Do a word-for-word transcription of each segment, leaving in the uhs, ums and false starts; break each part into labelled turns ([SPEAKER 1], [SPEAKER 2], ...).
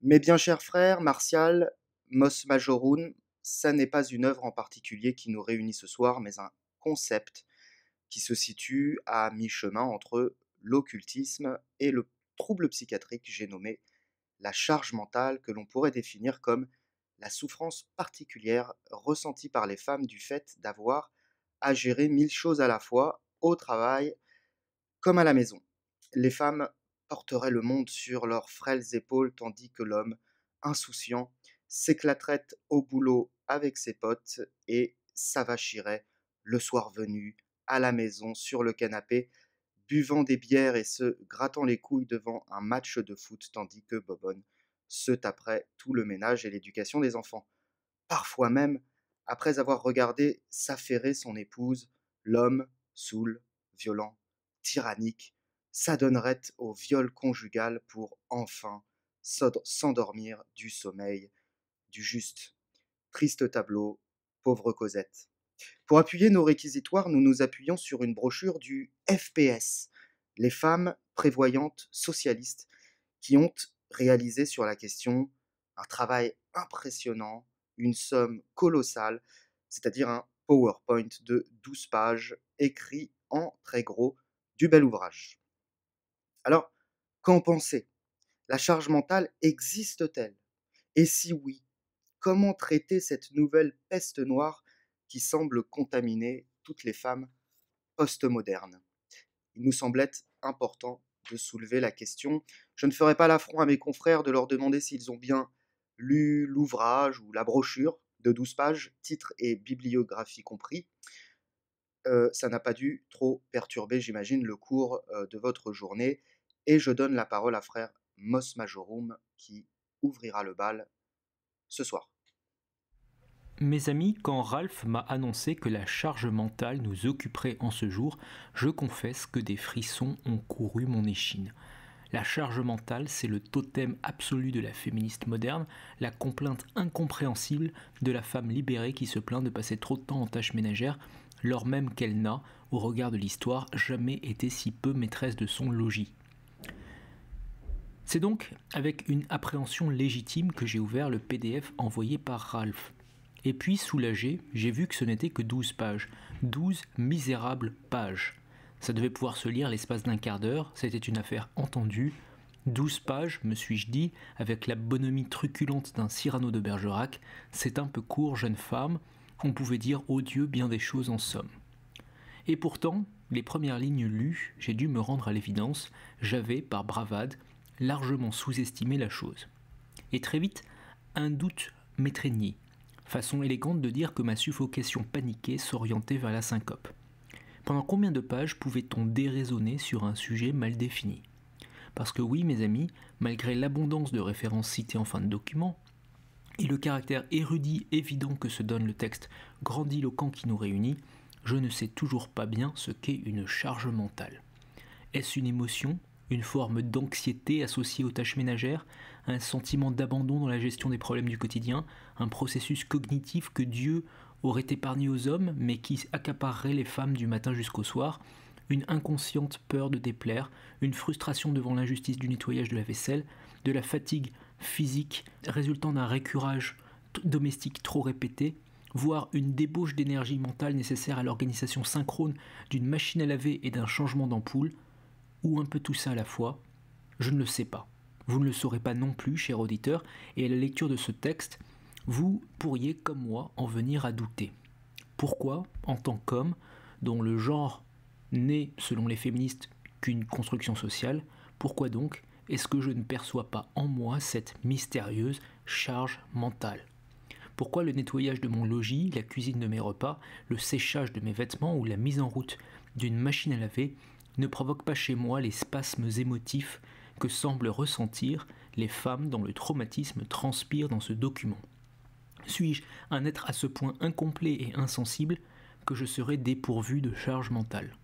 [SPEAKER 1] Mes bien chers frères, Martial, Mos Majorum, ça n'est pas une œuvre en particulier qui nous réunit ce soir, mais un concept qui se situe à mi-chemin entre l'occultisme et le trouble psychiatrique, j'ai nommé la charge mentale, que l'on pourrait définir comme la souffrance particulière ressentie par les femmes du fait d'avoir à gérer mille choses à la fois, au travail comme à la maison. Les femmes porteraient le monde sur leurs frêles épaules tandis que l'homme, insouciant, s'éclaterait au boulot avec ses potes et s'avachirait, le soir venu, à la maison, sur le canapé, buvant des bières et se grattant les couilles devant un match de foot tandis que Bobonne se taperait tout le ménage et l'éducation des enfants. Parfois même, après avoir regardé s'affairer son épouse, l'homme, saoul, violent, tyrannique, s'adonnerait au viol conjugal pour enfin s'endormir du sommeil du juste. Triste tableau, pauvre Cosette. Pour appuyer nos réquisitoires, nous nous appuyons sur une brochure du F P S, les femmes prévoyantes socialistes, qui ont réalisé sur la question un travail impressionnant, une somme colossale, c'est-à-dire un PowerPoint de douze pages écrit en très gros du bel ouvrage. Alors, qu'en penser? La charge mentale existe-t-elle? Et si oui, comment traiter cette nouvelle peste noire qui semble contaminer toutes les femmes postmodernes? Il nous semblait important de soulever la question. Je ne ferai pas l'affront à mes confrères de leur demander s'ils ont bien lu l'ouvrage ou la brochure de douze pages, titre et bibliographie compris. Euh, ça n'a pas dû trop perturber, j'imagine, le cours euh, de votre journée. Et je donne la parole à frère Mos Majorum qui ouvrira le bal ce soir.
[SPEAKER 2] Mes amis, quand Ralph m'a annoncé que la charge mentale nous occuperait en ce jour, je confesse que des frissons ont couru mon échine. La charge mentale, c'est le totem absolu de la féministe moderne, la complainte incompréhensible de la femme libérée qui se plaint de passer trop de temps en tâches ménagères, lors même qu'elle n'a, au regard de l'histoire, jamais été si peu maîtresse de son logis. C'est donc avec une appréhension légitime que j'ai ouvert le P D F envoyé par Ralph. Et puis, soulagé, j'ai vu que ce n'était que douze pages. Douze misérables pages. Ça devait pouvoir se lire l'espace d'un quart d'heure, c'était une affaire entendue. Douze pages, me suis-je dit, avec la bonhomie truculente d'un Cyrano de Bergerac, c'est un peu court, jeune femme, on pouvait dire ô Dieu bien des choses en somme. Et pourtant, les premières lignes lues, j'ai dû me rendre à l'évidence, j'avais, par bravade, largement sous-estimé la chose. Et très vite, un doute m'étreignit. Façon élégante de dire que ma suffocation paniquée s'orientait vers la syncope. Pendant combien de pages pouvait-on déraisonner sur un sujet mal défini? Parce que oui, mes amis, malgré l'abondance de références citées en fin de document, et le caractère érudit évident que se donne le texte grandiloquent qui nous réunit, je ne sais toujours pas bien ce qu'est une charge mentale. Est-ce une émotion, une forme d'anxiété associée aux tâches ménagères, un sentiment d'abandon dans la gestion des problèmes du quotidien, un processus cognitif que Dieu aurait épargné aux hommes, mais qui accaparerait les femmes du matin jusqu'au soir, une inconsciente peur de déplaire, une frustration devant l'injustice du nettoyage de la vaisselle, de la fatigue physique résultant d'un récurage domestique trop répété, voire une débauche d'énergie mentale nécessaire à l'organisation synchrone d'une machine à laver et d'un changement d'ampoule, ou un peu tout ça à la fois, je ne le sais pas. Vous ne le saurez pas non plus, cher auditeur, et à la lecture de ce texte, vous pourriez, comme moi, en venir à douter. Pourquoi, en tant qu'homme, dont le genre n'est, selon les féministes, qu'une construction sociale, pourquoi donc est-ce que je ne perçois pas en moi cette mystérieuse charge mentale? Pourquoi le nettoyage de mon logis, la cuisine de mes repas, le séchage de mes vêtements ou la mise en route d'une machine à laver ne provoque pas chez moi les spasmes émotifs que semblent ressentir les femmes dont le traumatisme transpire dans ce document? Suis-je un être à ce point incomplet et insensible que je serais dépourvu de charge mentale?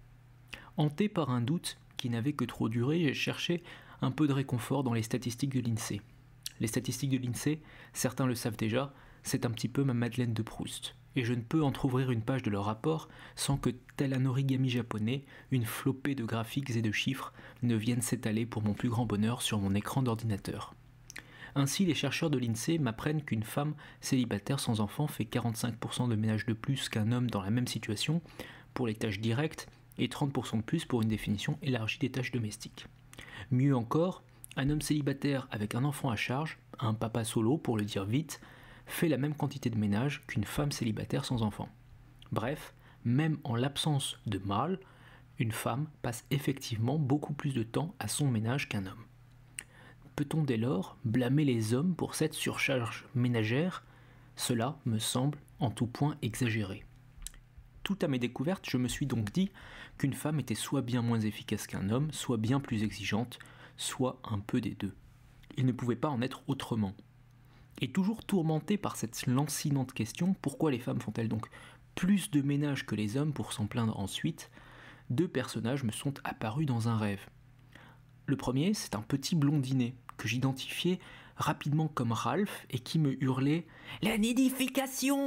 [SPEAKER 2] Hanté par un doute qui n'avait que trop duré, j'ai cherché un peu de réconfort dans les statistiques de l'INSEE. Les statistiques de l'INSEE, certains le savent déjà, c'est un petit peu ma Madeleine de Proust. Et je ne peux entrouvrir une page de leur rapport sans que, tel un origami japonais, une flopée de graphiques et de chiffres ne viennent s'étaler pour mon plus grand bonheur sur mon écran d'ordinateur. Ainsi, les chercheurs de l'INSEE m'apprennent qu'une femme célibataire sans enfant fait quarante-cinq pour cent de ménage de plus qu'un homme dans la même situation pour les tâches directes et trente pour cent de plus pour une définition élargie des tâches domestiques. Mieux encore, un homme célibataire avec un enfant à charge, un papa solo pour le dire vite, fait la même quantité de ménage qu'une femme célibataire sans enfant. Bref, même en l'absence de mâle, une femme passe effectivement beaucoup plus de temps à son ménage qu'un homme. Peut-on dès lors blâmer les hommes pour cette surcharge ménagère ? Cela me semble en tout point exagéré. Tout à mes découvertes, je me suis donc dit qu'une femme était soit bien moins efficace qu'un homme, soit bien plus exigeante, soit un peu des deux. Il ne pouvait pas en être autrement. Et toujours tourmenté par cette lancinante question, pourquoi les femmes font-elles donc plus de ménage que les hommes pour s'en plaindre ensuite, deux personnages me sont apparus dans un rêve. Le premier, c'est un petit blondinet que j'identifiais rapidement comme Ralph et qui me hurlait « La nidification !»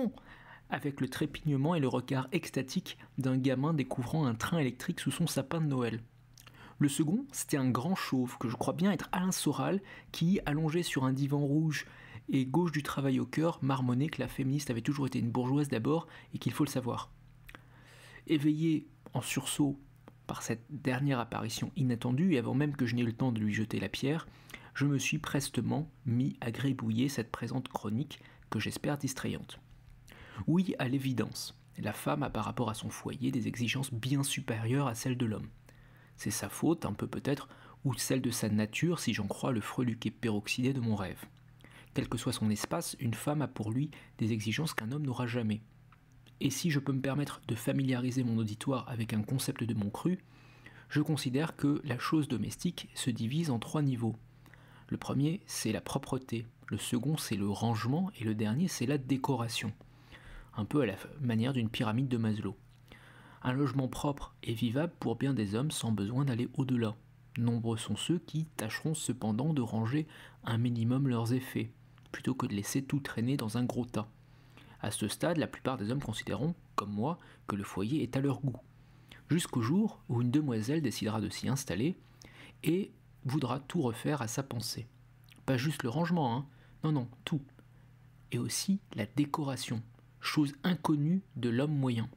[SPEAKER 2] avec le trépignement et le regard extatique d'un gamin découvrant un train électrique sous son sapin de Noël. Le second, c'était un grand chauve que je crois bien être Alain Soral qui, allongé sur un divan rouge et gauche du travail au cœur, marmonnait que la féministe avait toujours été une bourgeoise d'abord et qu'il faut le savoir. Éveillé en sursaut par cette dernière apparition inattendue et avant même que je n'ai eu le temps de lui jeter la pierre, je me suis prestement mis à gribouiller cette présente chronique que j'espère distrayante. Oui, à l'évidence, la femme a par rapport à son foyer des exigences bien supérieures à celles de l'homme. C'est sa faute, un peu peut-être, ou celle de sa nature si j'en crois le freluquet peroxydé de mon rêve. Quel que soit son espace, une femme a pour lui des exigences qu'un homme n'aura jamais. Et si je peux me permettre de familiariser mon auditoire avec un concept de mon cru, je considère que la chose domestique se divise en trois niveaux. Le premier, c'est la propreté, le second, c'est le rangement, et le dernier, c'est la décoration. Un peu à la manière d'une pyramide de Maslow. Un logement propre est vivable pour bien des hommes sans besoin d'aller au-delà. Nombreux sont ceux qui tâcheront cependant de ranger un minimum leurs effets, plutôt que de laisser tout traîner dans un gros tas. À ce stade, la plupart des hommes considéreront, comme moi, que le foyer est à leur goût. Jusqu'au jour où une demoiselle décidera de s'y installer et voudra tout refaire à sa pensée. Pas juste le rangement, hein, non, non, tout. Et aussi la décoration, chose inconnue de l'homme moyen.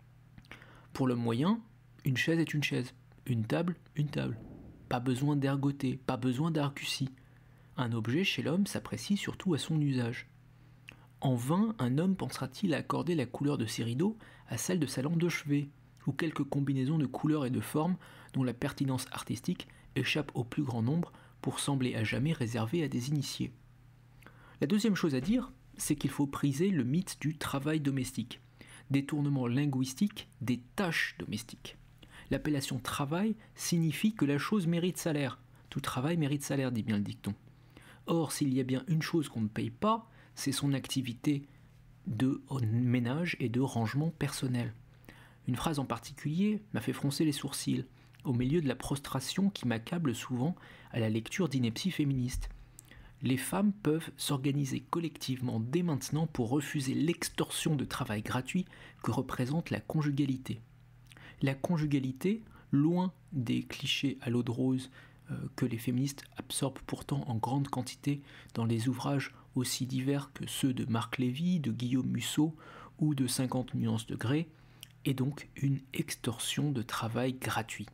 [SPEAKER 2] Pour l'homme moyen, une chaise est une chaise, une table, une table. Pas besoin d'ergoter, pas besoin d'argutie. Un objet chez l'homme s'apprécie surtout à son usage. En vain, un homme pensera-t-il à accorder la couleur de ses rideaux à celle de sa lampe de chevet, ou quelques combinaisons de couleurs et de formes dont la pertinence artistique échappe au plus grand nombre pour sembler à jamais réservée à des initiés. La deuxième chose à dire, c'est qu'il faut priser le mythe du travail domestique, détournement linguistique des tâches domestiques. L'appellation travail signifie que la chose mérite salaire. Tout travail mérite salaire, dit bien le dicton. Or, s'il y a bien une chose qu'on ne paye pas, c'est son activité de ménage et de rangement personnel. Une phrase en particulier m'a fait froncer les sourcils, au milieu de la prostration qui m'accable souvent à la lecture d'inepties féministes. Les femmes peuvent s'organiser collectivement dès maintenant pour refuser l'extorsion de travail gratuit que représente la conjugalité. La conjugalité, loin des clichés à l'eau de rose euh, que les féministes absorbent pourtant en grande quantité dans des ouvrages aussi divers que ceux de Marc Lévy, de Guillaume Musso ou de cinquante nuances de Grey, est donc une extorsion de travail gratuit.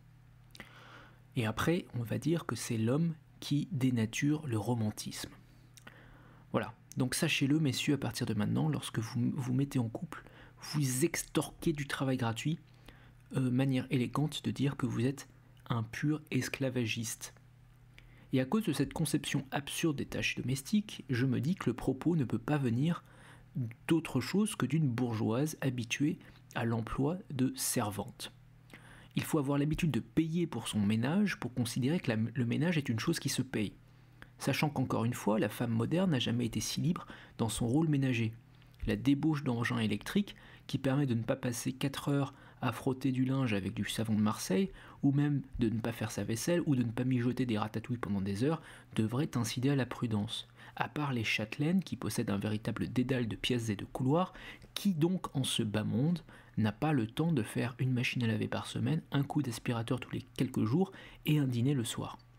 [SPEAKER 2] Et après, on va dire que c'est l'homme qui dénature le romantisme. Voilà, donc sachez-le messieurs, à partir de maintenant, lorsque vous vous mettez en couple, vous extorquez du travail gratuit, euh, manière élégante de dire que vous êtes un pur esclavagiste. Et à cause de cette conception absurde des tâches domestiques, je me dis que le propos ne peut pas venir d'autre chose que d'une bourgeoise habituée à l'emploi de servante. Il faut avoir l'habitude de payer pour son ménage pour considérer que la, le ménage est une chose qui se paye. Sachant qu'encore une fois, la femme moderne n'a jamais été si libre dans son rôle ménager. La débauche d'engins électriques, qui permet de ne pas passer quatre heures à frotter du linge avec du savon de Marseille, ou même de ne pas faire sa vaisselle, ou de ne pas mijoter des ratatouilles pendant des heures, devrait inciter à la prudence. À part les châtelaines, qui possèdent un véritable dédale de pièces et de couloirs, qui donc en ce bas monde n'a pas le temps de faire une machine à laver par semaine, un coup d'aspirateur tous les quelques jours et un dîner le soir.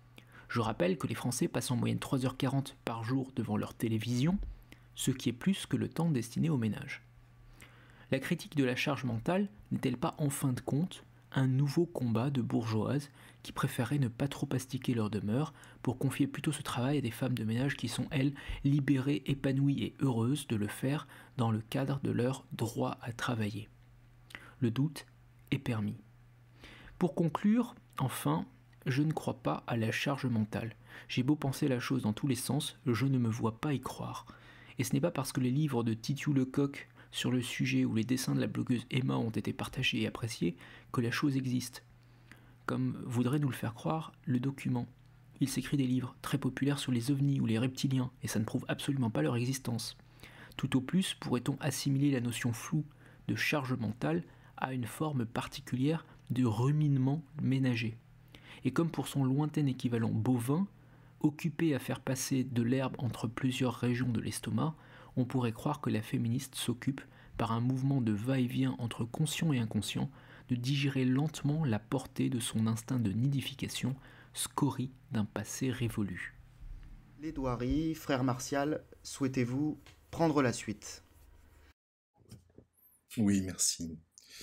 [SPEAKER 2] Je rappelle que les Français passent en moyenne trois heures quarante par jour devant leur télévision, ce qui est plus que le temps destiné au ménage. La critique de la charge mentale n'est-elle pas en fin de compte un nouveau combat de bourgeoises qui préféraient ne pas trop astiquer leur demeure pour confier plutôt ce travail à des femmes de ménage qui sont, elles, libérées, épanouies et heureuses de le faire dans le cadre de leur droit à travailler. Le doute est permis. Pour conclure, enfin, je ne crois pas à la charge mentale. J'ai beau penser la chose dans tous les sens, je ne me vois pas y croire. Et ce n'est pas parce que les livres de Titiou Lecoq sur le sujet ou les dessins de la blogueuse Emma ont été partagés et appréciés que la chose existe. Comme voudrait nous le faire croire le document. Il s'écrit des livres très populaires sur les ovnis ou les reptiliens, et ça ne prouve absolument pas leur existence. Tout au plus pourrait-on assimiler la notion floue de charge mentale à une forme particulière de ruminement ménager. Et comme pour son lointain équivalent bovin, occupé à faire passer de l'herbe entre plusieurs régions de l'estomac, on pourrait croire que la féministe s'occupe, par un mouvement de va-et-vient entre conscient et inconscient, de digérer lentement la portée de son instinct de nidification, scorie d'un passé révolu.
[SPEAKER 1] Plaidoirie, frère Martial, souhaitez-vous prendre la suite?
[SPEAKER 3] Oui, merci.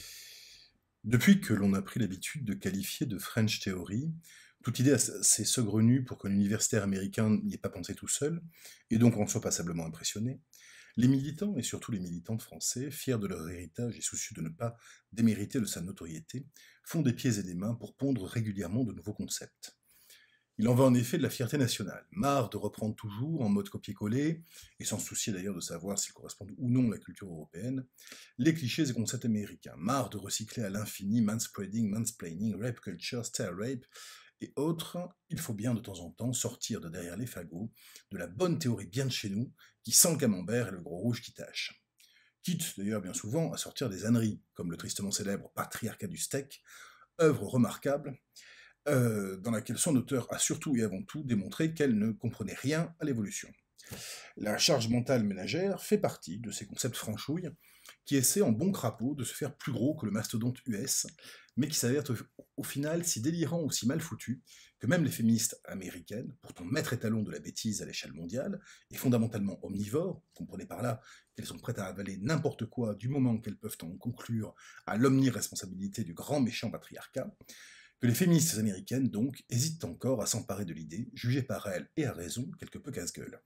[SPEAKER 3] Depuis que l'on a pris l'habitude de qualifier de French Theory toute idée assez saugrenue pour qu'un universitaire américain n'y ait pas pensé tout seul, et donc en soit passablement impressionné, les militants, et surtout les militantes français, fiers de leur héritage et soucieux de ne pas démériter de sa notoriété, font des pieds et des mains pour pondre régulièrement de nouveaux concepts. Il en va en effet de la fierté nationale, marre de reprendre toujours, en mode copier-coller, et sans se soucier d'ailleurs de savoir s'ils correspondent ou non à la culture européenne, les clichés et concepts américains, marre de recycler à l'infini manspreading, mansplaining, rape culture, style rape, et autres, il faut bien de temps en temps sortir de derrière les fagots de la bonne théorie bien de chez nous, qui sent le camembert et le gros rouge qui tâche. Quitte d'ailleurs bien souvent à sortir des âneries, comme le tristement célèbre Patriarcat du steak, œuvre remarquable, euh, dans laquelle son auteur a surtout et avant tout démontré qu'elle ne comprenait rien à l'évolution. La charge mentale ménagère fait partie de ces concepts franchouilles qui essaient en bon crapaud de se faire plus gros que le mastodonte U S, mais qui s'avèrent au, au final si délirants ou si mal foutus que même les féministes américaines, pourtant maîtres étalons de la bêtise à l'échelle mondiale, et fondamentalement omnivores, comprenez par là qu'elles sont prêtes à avaler n'importe quoi du moment qu'elles peuvent en conclure à l'omniresponsabilité du grand méchant patriarcat, que les féministes américaines, donc, hésitent encore à s'emparer de l'idée, jugée par elles, et à raison, quelque peu casse-gueule.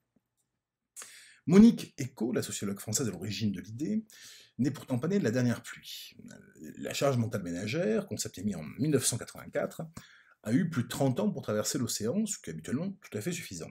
[SPEAKER 3] Monique Eco, la sociologue française à l'origine de l'idée, n'est pourtant pas née de la dernière pluie. La charge mentale ménagère, concept émis en mille neuf cent quatre-vingt-quatre, a eu plus de trente ans pour traverser l'océan, ce qui est habituellement tout à fait suffisant.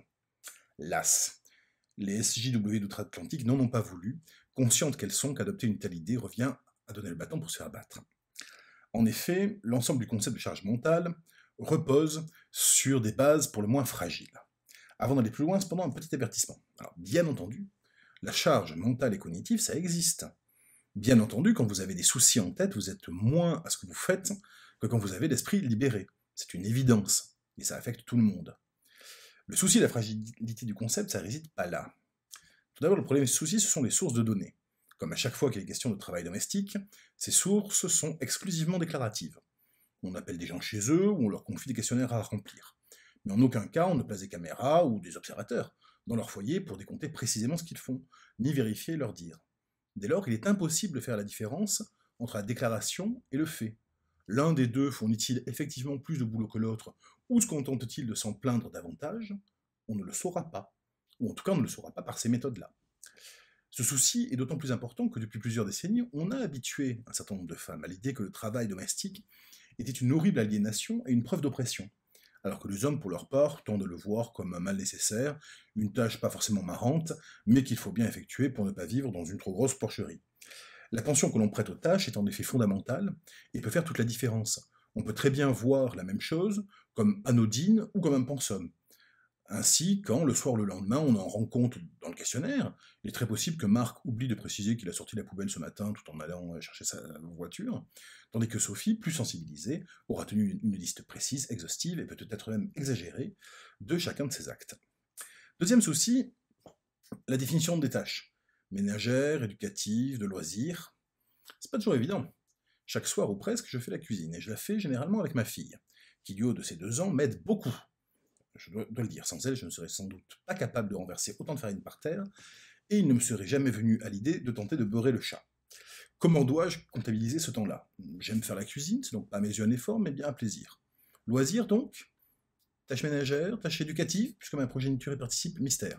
[SPEAKER 3] Las, les S J W d'outre-Atlantique n'en ont pas voulu, conscientes qu'elles sont qu'adopter une telle idée revient à donner le bâton pour se faire abattre. En effet, l'ensemble du concept de charge mentale repose sur des bases pour le moins fragiles. Avant d'aller plus loin, cependant, un petit avertissement. Alors, bien entendu, la charge mentale et cognitive, ça existe. Bien entendu, quand vous avez des soucis en tête, vous êtes moins à ce que vous faites que quand vous avez l'esprit libéré. C'est une évidence, et ça affecte tout le monde. Le souci de la fragilité du concept, ça ne réside pas là. Tout d'abord, le problème du souci, ce sont les sources de données. Comme à chaque fois qu'il est question de travail domestique, ces sources sont exclusivement déclaratives. On appelle des gens chez eux, ou on leur confie des questionnaires à remplir. Mais en aucun cas on ne place des caméras ou des observateurs dans leur foyer pour décompter précisément ce qu'ils font, ni vérifier leur dire. Dès lors, il est impossible de faire la différence entre la déclaration et le fait. L'un des deux fournit-il effectivement plus de boulot que l'autre, ou se contente-t-il de s'en plaindre davantage? On ne le saura pas, ou en tout cas on ne le saura pas par ces méthodes-là. Ce souci est d'autant plus important que depuis plusieurs décennies, on a habitué un certain nombre de femmes à l'idée que le travail domestique était une horrible aliénation et une preuve d'oppression, alors que les hommes, pour leur part, tendent à le voir comme un mal nécessaire, une tâche pas forcément marrante, mais qu'il faut bien effectuer pour ne pas vivre dans une trop grosse porcherie. L'attention que l'on prête aux tâches est en effet fondamentale, et peut faire toute la différence. On peut très bien voir la même chose comme anodine ou comme un pensum. Ainsi, quand, le soir ou le lendemain, on en rend compte dans le questionnaire, il est très possible que Marc oublie de préciser qu'il a sorti la poubelle ce matin tout en allant chercher sa voiture, tandis que Sophie, plus sensibilisée, aura tenu une liste précise, exhaustive, et peut-être même exagérée, de chacun de ses actes. Deuxième souci, la définition des tâches. Ménagères, éducatives, de loisirs. C'est pas toujours évident. Chaque soir ou presque, je fais la cuisine, et je la fais généralement avec ma fille, qui du haut de ses deux ans m'aide beaucoup. Je dois, dois le dire, sans elle, je ne serais sans doute pas capable de renverser autant de farine par terre, et il ne me serait jamais venu à l'idée de tenter de beurrer le chat. Comment dois-je comptabiliser ce temps-là? J'aime faire la cuisine, c'est donc pas à mes yeux un effort, mais bien un plaisir. Loisir donc? Tâches ménagères, tâches éducatives, puisque ma progéniture y participe, mystère.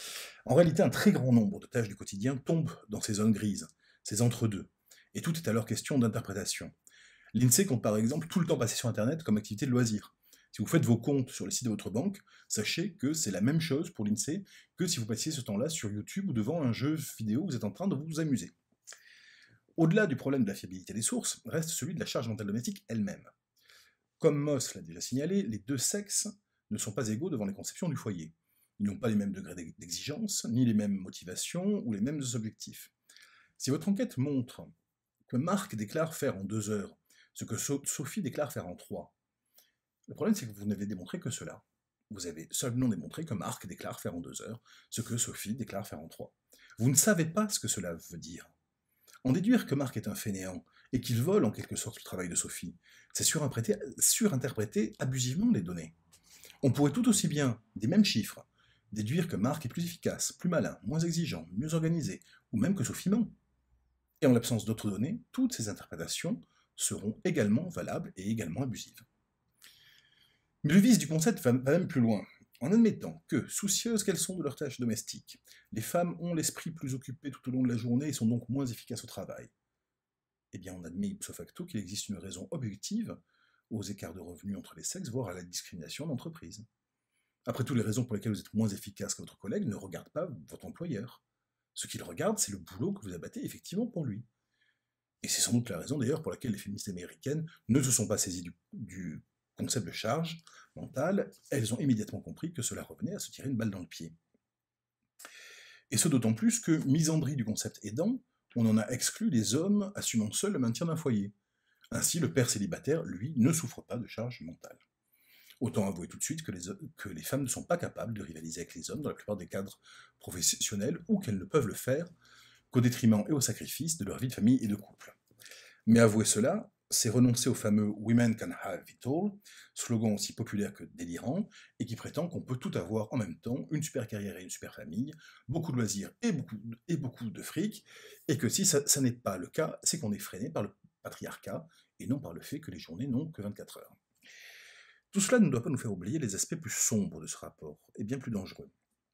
[SPEAKER 3] En réalité, un très grand nombre de tâches du quotidien tombent dans ces zones grises, ces entre-deux, et tout est alors question d'interprétation. L'INSEE compte par exemple tout le temps passé sur Internet comme activité de loisir. Si vous faites vos comptes sur le site de votre banque, sachez que c'est la même chose pour l'INSEE que si vous passiez ce temps-là sur YouTube ou devant un jeu vidéo où vous êtes en train de vous amuser. Au-delà du problème de la fiabilité des sources, reste celui de la charge mentale domestique elle-même. Comme Moss l'a déjà signalé, les deux sexes ne sont pas égaux devant les conceptions du foyer. Ils n'ont pas les mêmes degrés d'exigence, ni les mêmes motivations, ou les mêmes objectifs. Si votre enquête montre que Marc déclare faire en deux heures ce que so- Sophie déclare faire en trois, le problème c'est que vous n'avez démontré que cela. Vous avez seulement démontré que Marc déclare faire en deux heures ce que Sophie déclare faire en trois. Vous ne savez pas ce que cela veut dire. En déduire que Marc est un fainéant et qu'il vole en quelque sorte le travail de Sophie, c'est surinterpréter, surinterpréter abusivement les données. On pourrait tout aussi bien, des mêmes chiffres, déduire que Marc est plus efficace, plus malin, moins exigeant, mieux organisé, ou même que Sophie ment. Et en l'absence d'autres données, toutes ces interprétations seront également valables et également abusives. Mais le vice du concept va même plus loin. En admettant que, soucieuses qu'elles sont de leurs tâches domestiques, les femmes ont l'esprit plus occupé tout au long de la journée et sont donc moins efficaces au travail, eh bien on admet ipso facto qu'il existe une raison objective aux écarts de revenus entre les sexes, voire à la discrimination d'entreprise. Après tout, les raisons pour lesquelles vous êtes moins efficace que votre collègue ne regardent pas votre employeur. Ce qu'il regarde, c'est le boulot que vous abattez effectivement pour lui. Et c'est sans doute la raison d'ailleurs pour laquelle les féministes américaines ne se sont pas saisies du, du concept de charge mentale, elles ont immédiatement compris que cela revenait à se tirer une balle dans le pied. Et ce d'autant plus que, misandrie du concept aidant, on en a exclu les hommes assumant seuls le maintien d'un foyer. Ainsi, le père célibataire, lui, ne souffre pas de charge mentale. Autant avouer tout de suite que les, que les femmes ne sont pas capables de rivaliser avec les hommes dans la plupart des cadres professionnels, ou qu'elles ne peuvent le faire qu'au détriment et au sacrifice de leur vie de famille et de couple. Mais avouer cela, c'est renoncer au fameux Women can have it all, slogan aussi populaire que délirant, et qui prétend qu'on peut tout avoir en même temps, une super carrière et une super famille, beaucoup de loisirs et beaucoup, et beaucoup de fric, et que si ça, ça n'est pas le cas, c'est qu'on est freiné par le patriarcat, et non par le fait que les journées n'ont que vingt-quatre heures. Tout cela ne doit pas nous faire oublier les aspects plus sombres de ce rapport, et bien plus dangereux.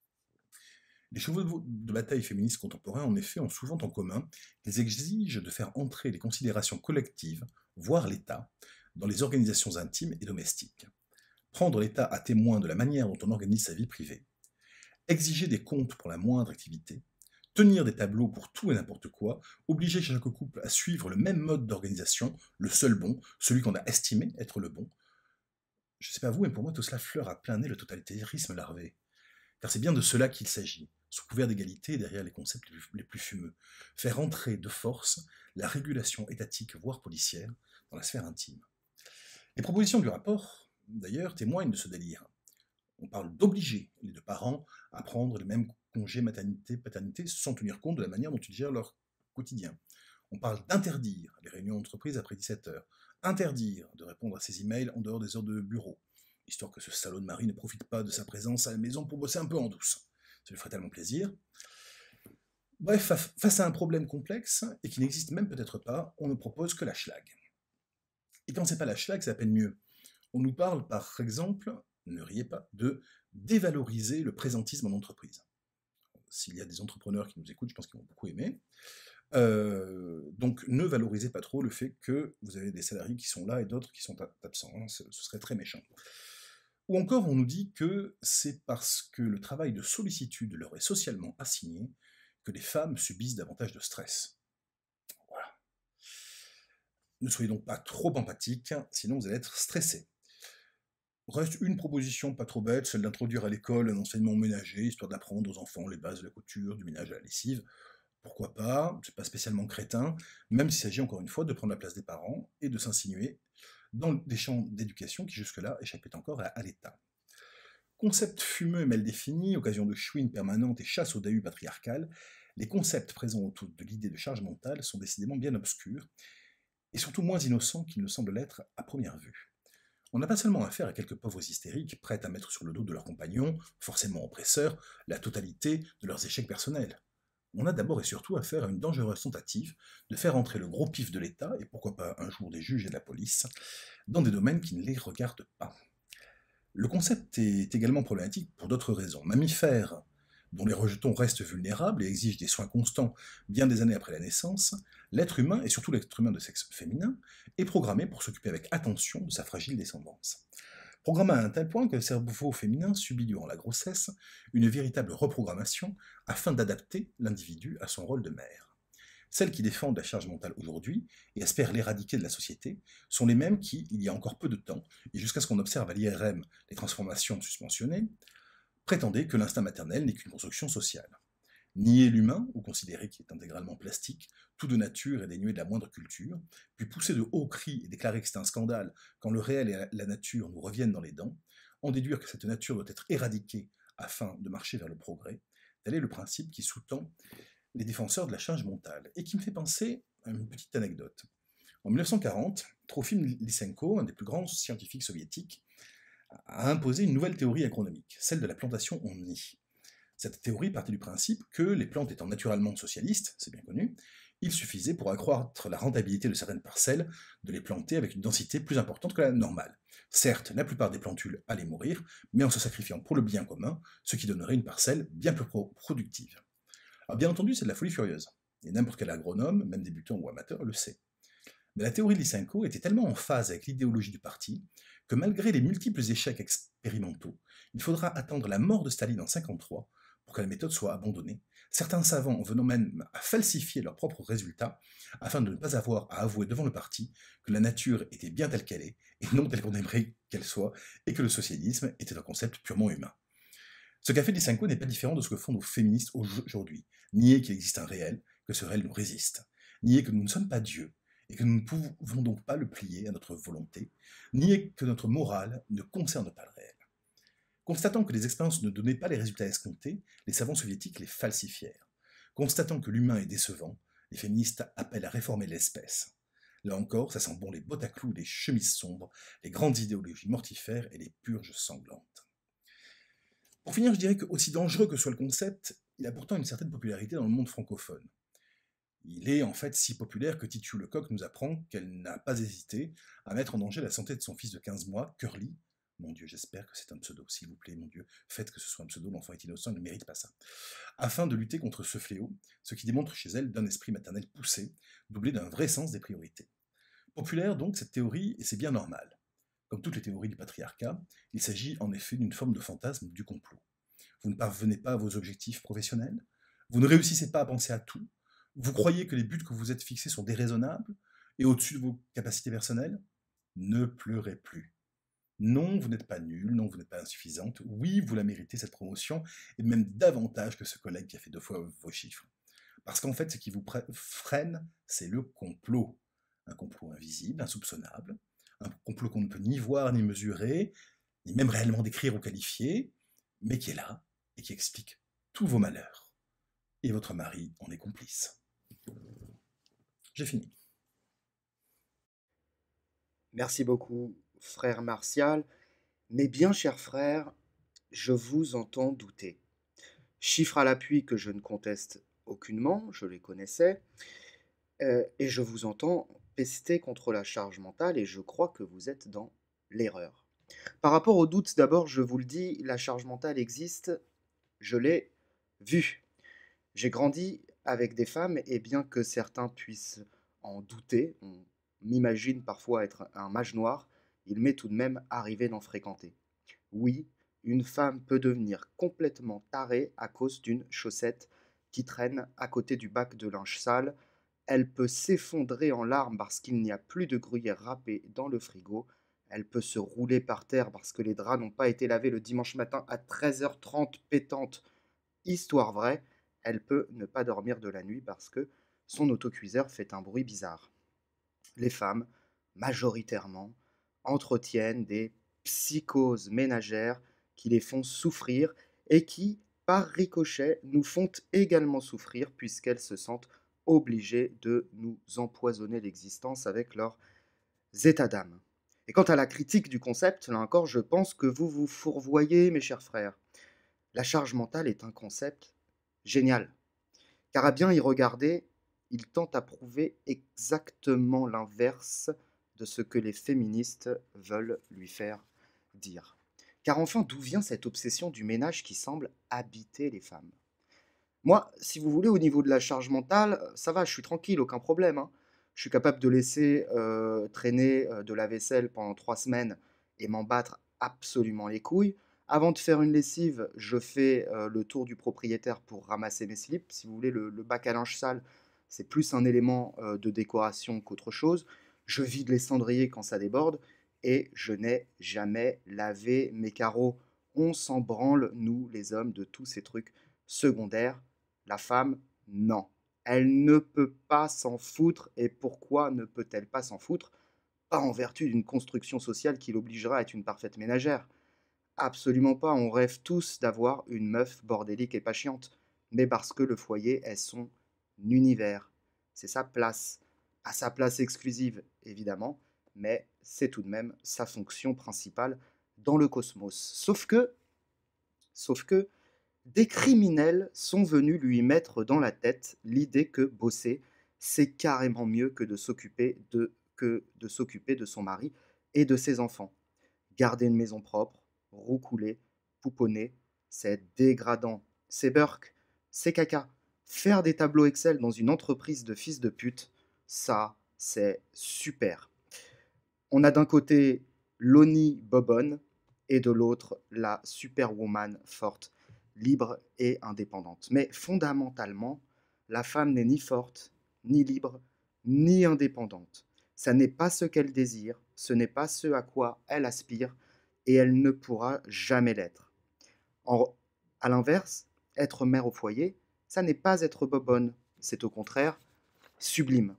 [SPEAKER 3] Les chevaux de bataille féministes contemporains, en effet, ont souvent en commun qu'ils exigent de faire entrer les considérations collectives, voire l'État, dans les organisations intimes et domestiques. Prendre l'État à témoin de la manière dont on organise sa vie privée, exiger des comptes pour la moindre activité, tenir des tableaux pour tout et n'importe quoi, obliger chaque couple à suivre le même mode d'organisation, le seul bon, celui qu'on a estimé être le bon. Je ne sais pas vous, mais pour moi, tout cela fleure à plein nez le totalitarisme larvé. Car c'est bien de cela qu'il s'agit, sous couvert d'égalité derrière les concepts les plus fumeux. Faire entrer de force la régulation étatique, voire policière, dans la sphère intime. Les propositions du rapport, d'ailleurs, témoignent de ce délire. On parle d'obliger les deux parents à prendre les mêmes congés maternité-paternité sans tenir compte de la manière dont ils gèrent leur quotidien. On parle d'interdire les réunions d'entreprise après dix-sept heures, interdire de répondre à ses emails en dehors des heures de bureau, histoire que ce salaud de mari ne profite pas de sa présence à la maison pour bosser un peu en douce. Ça lui ferait tellement plaisir. Bref, face à un problème complexe, et qui n'existe même peut-être pas, on ne propose que la schlag. Et quand c'est pas la schlag, c'est à peine mieux. On nous parle, par exemple, ne riez pas, de dévaloriser le présentisme en entreprise. S'il y a des entrepreneurs qui nous écoutent, je pense qu'ils vont beaucoup aimer. Euh, donc ne valorisez pas trop le fait que vous avez des salariés qui sont là et d'autres qui sont absents. Hein, ce serait très méchant. Ou encore, on nous dit que c'est parce que le travail de sollicitude leur est socialement assigné que les femmes subissent davantage de stress. Voilà. Ne soyez donc pas trop empathiques, sinon vous allez être stressés. Reste une proposition pas trop bête, celle d'introduire à l'école un enseignement ménager, histoire d'apprendre aux enfants les bases de la couture, du ménage à la lessive. Pourquoi pas, c'est pas spécialement crétin, même s'il s'agit encore une fois de prendre la place des parents et de s'insinuer dans des champs d'éducation qui jusque-là échappaient encore à, à l'État. Concept fumeux et mal défini, occasion de chouine permanente et chasse au dahut patriarcal, les concepts présents autour de l'idée de charge mentale sont décidément bien obscurs, et surtout moins innocents qu'ils ne semblent l'être à première vue. On n'a pas seulement affaire à quelques pauvres hystériques prêtes à mettre sur le dos de leurs compagnons, forcément oppresseurs, la totalité de leurs échecs personnels. On a d'abord et surtout affaire à une dangereuse tentative de faire entrer le gros pif de l'État, et pourquoi pas un jour des juges et de la police, dans des domaines qui ne les regardent pas. Le concept est également problématique pour d'autres raisons. Mammifères, dont les rejetons restent vulnérables et exigent des soins constants bien des années après la naissance, l'être humain, et surtout l'être humain de sexe féminin, est programmé pour s'occuper avec attention de sa fragile descendance. Programmé à un tel point que le cerveau féminin subit durant la grossesse une véritable reprogrammation afin d'adapter l'individu à son rôle de mère. Celles qui défendent la charge mentale aujourd'hui et espèrent l'éradiquer de la société sont les mêmes qui, il y a encore peu de temps, et jusqu'à ce qu'on observe à l'I R M les transformations suspensionnées, prétendaient que l'instinct maternel n'est qu'une construction sociale. Nier l'humain, ou considérer qu'il est intégralement plastique, tout de nature et dénué de la moindre culture, puis pousser de hauts cris et déclarer que c'est un scandale quand le réel et la nature nous reviennent dans les dents, en déduire que cette nature doit être éradiquée afin de marcher vers le progrès, tel est le principe qui sous-tend les défenseurs de la charge mentale, et qui me fait penser à une petite anecdote. En mille neuf cent quarante, Trofim Lysenko, un des plus grands scientifiques soviétiques, a imposé une nouvelle théorie agronomique, celle de la plantation en nid. Cette théorie partait du principe que, les plantes étant naturellement socialistes, c'est bien connu, il suffisait pour accroître la rentabilité de certaines parcelles de les planter avec une densité plus importante que la normale. Certes, la plupart des plantules allaient mourir, mais en se sacrifiant pour le bien commun, ce qui donnerait une parcelle bien plus pro- productive. Alors bien entendu, c'est de la folie furieuse, et n'importe quel agronome, même débutant ou amateur, le sait. Mais la théorie de Lysenko était tellement en phase avec l'idéologie du parti que malgré les multiples échecs expérimentaux, il faudra attendre la mort de Staline en mille neuf cent cinquante-trois pour que la méthode soit abandonnée, certains savants en venant même à falsifier leurs propres résultats afin de ne pas avoir à avouer devant le parti que la nature était bien telle qu'elle est et non telle qu'on aimerait qu'elle soit, et que le socialisme était un concept purement humain. Ce qu'a fait Lysenko n'est pas différent de ce que font nos féministes aujourd'hui. Nier qu'il existe un réel, que ce réel nous résiste. Nier que nous ne sommes pas Dieu, et que nous ne pouvons donc pas le plier à notre volonté. Nier que notre morale ne concerne pas le réel. Constatant que les expériences ne donnaient pas les résultats escomptés, les savants soviétiques les falsifièrent. Constatant que l'humain est décevant, les féministes appellent à réformer l'espèce. Là encore, ça sent bon les bottes à clous, les chemises sombres, les grandes idéologies mortifères et les purges sanglantes. Pour finir, je dirais que, aussi dangereux que soit le concept, il a pourtant une certaine popularité dans le monde francophone. Il est en fait si populaire que Titu Lecoq nous apprend qu'elle n'a pas hésité à mettre en danger la santé de son fils de quinze mois, Curly. Mon Dieu, j'espère que c'est un pseudo, s'il vous plaît, mon Dieu, faites que ce soit un pseudo, l'enfant est innocent, il ne mérite pas ça. Afin de lutter contre ce fléau, ce qui démontre chez elle d'un esprit maternel poussé, doublé d'un vrai sens des priorités. Populaire donc cette théorie, et c'est bien normal. Comme toutes les théories du patriarcat, il s'agit en effet d'une forme de fantasme du complot. Vous ne parvenez pas à vos objectifs professionnels, vous ne réussissez pas à penser à tout, vous croyez que les buts que vous êtes fixés sont déraisonnables et au-dessus de vos capacités personnelles? Ne pleurez plus. Non, vous n'êtes pas nul, non, vous n'êtes pas insuffisante, oui, vous la méritez cette promotion, et même davantage que ce collègue qui a fait deux fois vos chiffres. Parce qu'en fait, ce qui vous freine, c'est le complot. Un complot invisible, insoupçonnable, un complot qu'on ne peut ni voir ni mesurer, ni même réellement décrire ou qualifier, mais qui est là et qui explique tous vos malheurs. Et votre mari en est complice. J'ai fini.
[SPEAKER 1] Merci beaucoup, frère Martial. Mes bien chers frères, je vous entends douter. Chiffres à l'appui que je ne conteste aucunement, je les connaissais, euh, et je vous entends pester contre la charge mentale, et je crois que vous êtes dans l'erreur. Par rapport aux doutes, d'abord, je vous le dis, la charge mentale existe, je l'ai vue. J'ai grandi avec des femmes, et bien que certains puissent en douter, on m'imagine parfois être un mage noir, il m'est tout de même arrivé d'en fréquenter. Oui, une femme peut devenir complètement tarée à cause d'une chaussette qui traîne à côté du bac de linge sale. Elle peut s'effondrer en larmes parce qu'il n'y a plus de gruyère râpée dans le frigo. Elle peut se rouler par terre parce que les draps n'ont pas été lavés le dimanche matin à treize heures trente pétante. Histoire vraie, elle peut ne pas dormir de la nuit parce que son autocuiseur fait un bruit bizarre. Les femmes, majoritairement, entretiennent des psychoses ménagères qui les font souffrir et qui, par ricochet, nous font également souffrir puisqu'elles se sentent obligées de nous empoisonner l'existence avec leurs états d'âme. Et quant à la critique du concept, là encore, je pense que vous vous fourvoyez, mes chers frères. La charge mentale est un concept génial, car à bien y regarder, il tente à prouver exactement l'inverse de ce que les féministes veulent lui faire dire. Car enfin, d'où vient cette obsession du ménage qui semble habiter les femmes? Moi, si vous voulez, au niveau de la charge mentale, ça va, je suis tranquille, aucun problème, hein. Je suis capable de laisser euh, traîner euh, de la vaisselle pendant trois semaines et m'en battre absolument les couilles. Avant de faire une lessive, je fais euh, le tour du propriétaire pour ramasser mes slips. Si vous voulez, le, le bac à linge sale, c'est plus un élément euh, de décoration qu'autre chose. Je vide les cendriers quand ça déborde et je n'ai jamais lavé mes carreaux. On s'en branle, nous, les hommes, de tous ces trucs secondaires. La femme, non. Elle ne peut pas s'en foutre. Et pourquoi ne peut-elle pas s'en foutre? Pas en vertu d'une construction sociale qui l'obligera à être une parfaite ménagère. Absolument pas. On rêve tous d'avoir une meuf bordélique et pas chiante. Mais parce que le foyer est son univers. C'est sa place. Pas sa place exclusive, évidemment, mais c'est tout de même sa fonction principale dans le cosmos. Sauf que, sauf que, des criminels sont venus lui mettre dans la tête l'idée que bosser, c'est carrément mieux que de s'occuper de, que de s'occuper de son mari et de ses enfants. Garder une maison propre, roucouler, pouponner, c'est dégradant, c'est burk, c'est caca. Faire des tableaux Excel dans une entreprise de fils de pute, ça, c'est super. On a d'un côté l'Oni Bobonne et de l'autre la superwoman forte, libre et indépendante. Mais fondamentalement, la femme n'est ni forte, ni libre, ni indépendante. Ça n'est pas ce qu'elle désire, ce n'est pas ce à quoi elle aspire, et elle ne pourra jamais l'être. En, à l'inverse, être mère au foyer, ça n'est pas être bobonne, c'est au contraire sublime.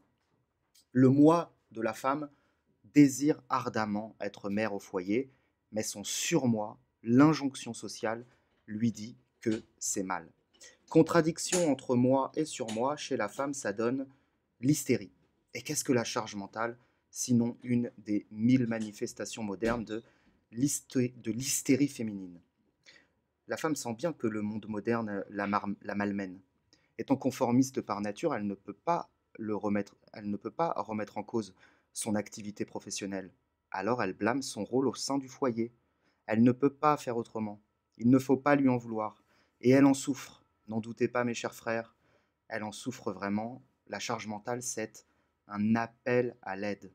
[SPEAKER 1] Le moi de la femme désire ardemment être mère au foyer, mais son surmoi, l'injonction sociale, lui dit que c'est mal. Contradiction entre moi et surmoi, chez la femme, ça donne l'hystérie. Et qu'est-ce que la charge mentale, sinon une des mille manifestations modernes de l'hystérie féminine? La femme sent bien que le monde moderne la, la malmène. Étant conformiste par nature, elle ne peut pas le remettre, elle ne peut pas remettre en cause son activité professionnelle. Alors elle blâme son rôle au sein du foyer. Elle ne peut pas faire autrement. Il ne faut pas lui en vouloir. Et elle en souffre. N'en doutez pas, mes chers frères. Elle en souffre vraiment. La charge mentale, c'est un appel à l'aide.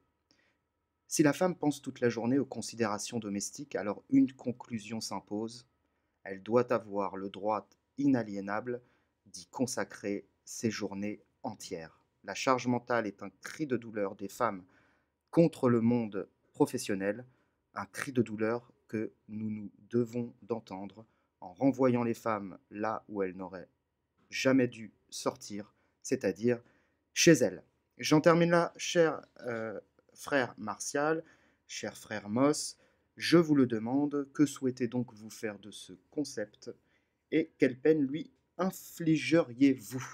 [SPEAKER 1] Si la femme pense toute la journée aux considérations domestiques, alors une conclusion s'impose. Elle doit avoir le droit inaliénable d'y consacrer ses journées entières. La charge mentale est un cri de douleur des femmes contre le monde professionnel, un cri de douleur que nous nous devons d'entendre en renvoyant les femmes là où elles n'auraient jamais dû sortir, c'est-à-dire chez elles. J'en termine là, cher euh, frère Martial, cher frère Moss, je vous le demande, que souhaitez donc vous faire de ce concept et quelle peine lui infligeriez-vous?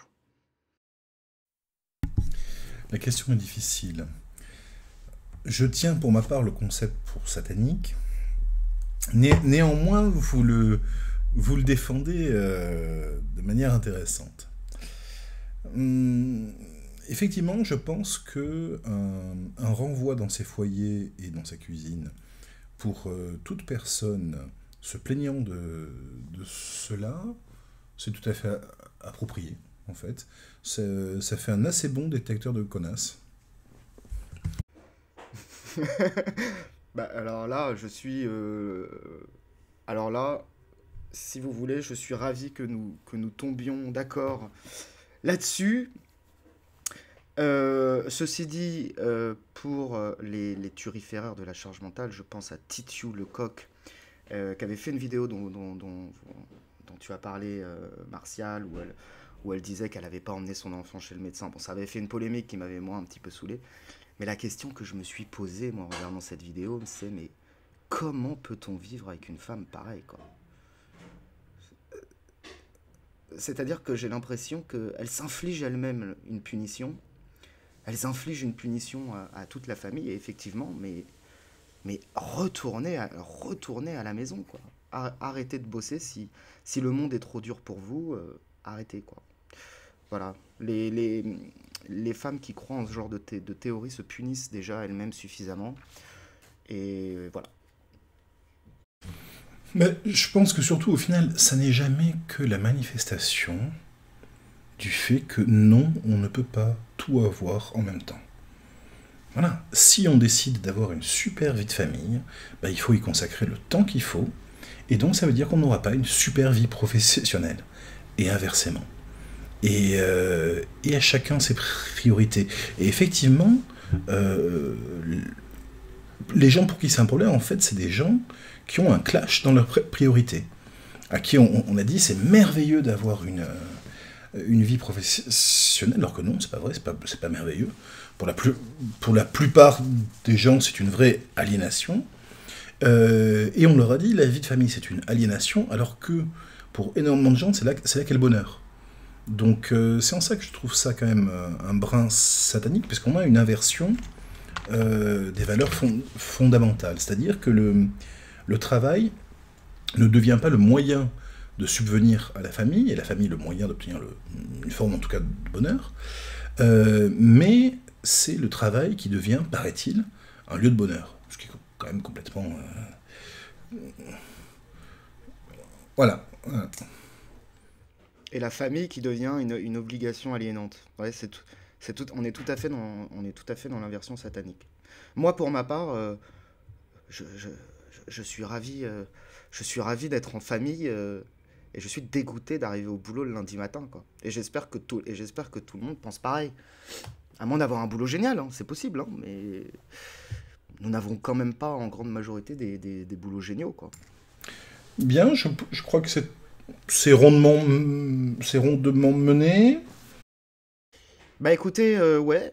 [SPEAKER 3] La question est difficile. Je tiens pour ma part le concept pour satanique. Né néanmoins, vous le, vous le défendez euh, de manière intéressante. Hum, effectivement, je pense que un, un renvoi dans ses foyers et dans sa cuisine pour euh, toute personne se plaignant de, de cela, c'est tout à fait approprié, en fait. Ça fait un assez bon détecteur de connasses.
[SPEAKER 1] Bah, alors là, je suis... euh, Alors là, si vous voulez, je suis ravi que nous, que nous tombions d'accord là-dessus. Euh, ceci dit, euh, pour euh, les, les turiféraires de la charge mentale, je pense à Titiou Lecoq, euh, qui avait fait une vidéo dont, dont, dont, dont tu as parlé, euh, Martial, où elle, où elle disait qu'elle n'avait pas emmené son enfant chez le médecin. Bon, ça avait fait une polémique qui m'avait, moi, un petit peu saoulé. Mais la question que je me suis posée, moi, en regardant cette vidéo, c'est, mais comment peut-on vivre avec une femme pareille, quoi? C'est-à-dire que j'ai l'impression qu'elle s'inflige elle-même une punition. Elle s'inflige une punition à, à toute la famille, et effectivement, mais mais retournez à, retournez à la maison, quoi. Ar- Arrêtez de bosser si, si le monde est trop dur pour vous, euh, arrêtez, quoi. Voilà. Les, les, les femmes qui croient en ce genre de, thé- de théorie se punissent déjà elles-mêmes suffisamment. Et voilà.
[SPEAKER 3] Mais je pense que surtout, au final, ça n'est jamais que la manifestation du fait que non, on ne peut pas tout avoir en même temps. Voilà. Si on décide d'avoir une super vie de famille, bah, il faut y consacrer le temps qu'il faut. Et donc, ça veut dire qu'on n'aura pas une super vie professionnelle. Et inversement. Et, euh, et à chacun ses priorités. Et effectivement, euh, les gens pour qui c'est un problème, en fait, c'est des gens qui ont un clash dans leurs priorités. À qui on, on a dit c'est merveilleux d'avoir une, euh, une vie professionnelle, alors que non, c'est pas vrai, c'est pas, c'est pas merveilleux. Pour la, plus, pour la plupart des gens, c'est une vraie aliénation. Euh, et on leur a dit la vie de famille, c'est une aliénation, alors que pour énormément de gens, c'est là, c'est là qu'est le bonheur. Donc euh, c'est en ça que je trouve ça quand même euh, un brin satanique, parce qu'on a une inversion euh, des valeurs fond- fondamentales. C'est-à-dire que le, le travail ne devient pas le moyen de subvenir à la famille, et la famille le moyen d'obtenir le- une forme en tout cas de bonheur, euh, mais c'est le travail qui devient, paraît-il, un lieu de bonheur. Ce qui est quand même complètement... euh, Voilà. Voilà.
[SPEAKER 1] Et la famille qui devient une, une obligation aliénante. Ouais, c'est tout, c'est tout, on est tout à fait dans, on est tout à fait dans l'inversion satanique. Moi, pour ma part, euh, je, je, je- je suis ravi, euh, je suis ravi d'être en famille euh, et je suis dégoûté d'arriver au boulot le lundi matin, quoi. Et j'espère que tout, et j'espère que tout le monde pense pareil. À moins d'avoir un boulot génial, hein, c'est possible, hein, mais nous n'avons quand même pas en grande majorité des, des, des boulots géniaux, quoi.
[SPEAKER 3] Bien, je, je crois que c'est c'est rondement, c'est rondement mené.
[SPEAKER 1] Bah écoutez, euh, ouais,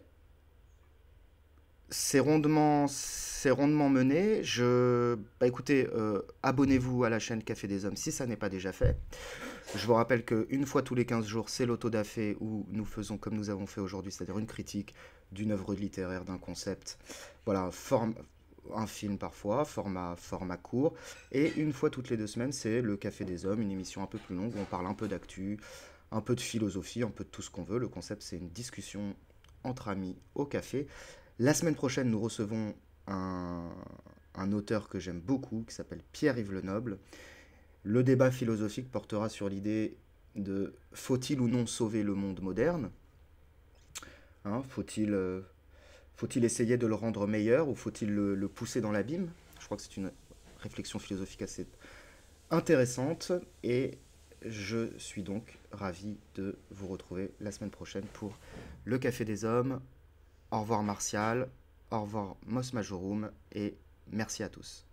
[SPEAKER 1] c'est rondement, c'est rondement mené. Je, bah écoutez, euh, abonnez-vous à la chaîne Café des Hommes si ça n'est pas déjà fait. Je vous rappelle qu'une fois tous les quinze jours, c'est l'autodafé où nous faisons comme nous avons fait aujourd'hui, c'est-à-dire une critique d'une œuvre littéraire, d'un concept. Voilà, forme, un film parfois, format, format court. Et une fois toutes les deux semaines, c'est le Café des Hommes, une émission un peu plus longue où on parle un peu d'actu, un peu de philosophie, un peu de tout ce qu'on veut. Le concept, c'est une discussion entre amis au café. La semaine prochaine, nous recevons un, un auteur que j'aime beaucoup, qui s'appelle Pierre-Yves Lenoble. Le débat philosophique portera sur l'idée de faut-il ou non sauver le monde moderne. Hein, faut-il euh, faut-il essayer de le rendre meilleur ou faut-il le, le pousser dans l'abîme? Je crois que c'est une réflexion philosophique assez intéressante et je suis donc ravi de vous retrouver la semaine prochaine pour le Café des Hommes. Au revoir Martial, au revoir Mos Majorum et merci à tous.